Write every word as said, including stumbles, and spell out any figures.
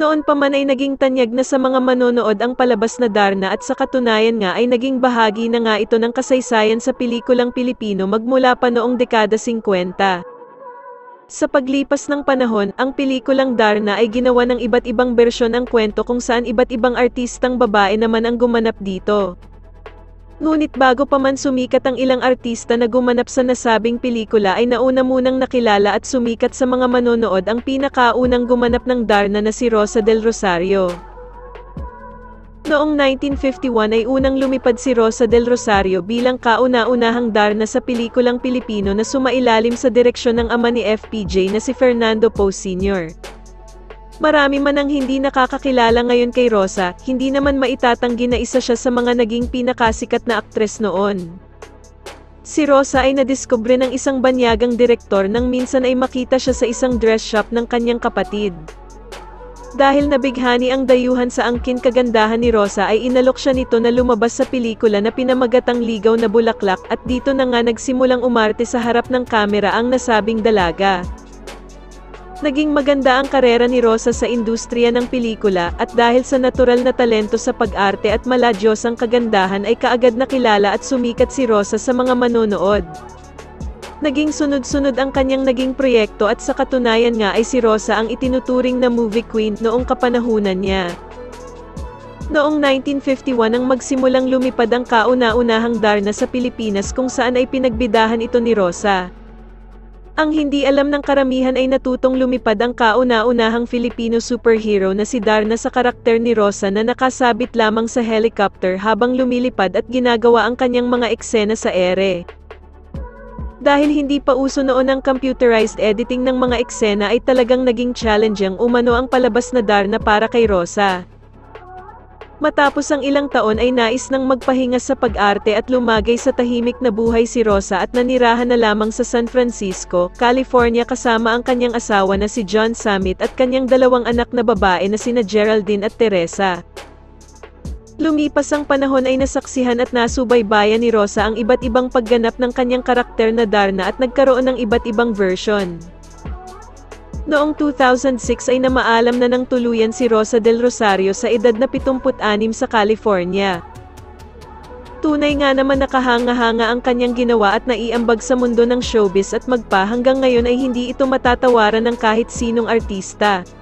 Noon pa man ay naging tanyag na sa mga manonood ang palabas na Darna at sa katunayan nga ay naging bahagi na nga ito ng kasaysayan sa pelikulang Pilipino magmula pa noong dekada singkwenta. Sa paglipas ng panahon, ang pelikulang Darna ay ginawa ng iba't ibang bersyon ang kwento kung saan iba't ibang artistang babae naman ang gumanap dito. Ngunit bago pa man sumikat ang ilang artista na gumanap sa nasabing pelikula ay nauna munang nakilala at sumikat sa mga manonood ang pinakaunang gumanap ng Darna na si Rosa del Rosario. Noong nineteen fifty-one ay unang lumipad si Rosa del Rosario bilang kauna-unahang Darna sa pelikulang Pilipino na sumailalim sa direksyon ng ama ni F P J na si Fernando Poe Senior Marami man ang hindi nakakakilala ngayon kay Rosa, hindi naman maitatanggi na isa siya sa mga naging pinakasikat na aktres noon. Si Rosa ay nadiskubre ng isang banyagang direktor nang minsan ay makita siya sa isang dress shop ng kanyang kapatid. Dahil nabighani ang dayuhan sa angkin kagandahan ni Rosa ay inalok siya nito na lumabas sa pelikula na pinamagatang Ligaw na Bulaklak at dito na nga nagsimulang umarte sa harap ng kamera ang nasabing dalaga. Naging maganda ang karera ni Rosa sa industriya ng pelikula at dahil sa natural na talento sa pag-arte at maladyosang kagandahan ay kaagad nakilala at sumikat si Rosa sa mga manonood. Naging sunod-sunod ang kanyang naging proyekto at sa katunayan nga ay si Rosa ang itinuturing na movie queen noong kapanahunan niya. Noong nineteen fifty-one nang magsimulang lumipad ang kauna-unahang Darna sa Pilipinas kung saan ay pinagbidahan ito ni Rosa. Ang hindi alam ng karamihan ay natutong lumipad ang kauna-unahang Filipino superhero na si Darna sa karakter ni Rosa na nakasabit lamang sa helicopter habang lumilipad at ginagawa ang kanyang mga eksena sa ere. Dahil hindi pa uso noon ang computerized editing ng mga eksena ay talagang naging challenging umano ang palabas na Darna para kay Rosa. Matapos ang ilang taon ay nais nang magpahinga sa pag-arte at lumagay sa tahimik na buhay si Rosa at nanirahan na lamang sa San Francisco, California kasama ang kanyang asawa na si John Summit at kanyang dalawang anak na babae na sina Geraldine at Teresa. Lumipas ang panahon ay nasaksihan at nasubaybayan ni Rosa ang iba't ibang pagganap ng kanyang karakter na Darna at nagkaroon ng iba't ibang version. Noong two thousand six ay namaalam na ng tuluyan si Rosa del Rosario sa edad na pitumu't-anim sa California. Tunay nga naman nakahanga-hanga ang kanyang ginawa at naiambag sa mundo ng showbiz at magpa hanggang ngayon ay hindi ito matatawaran ng kahit sinong artista.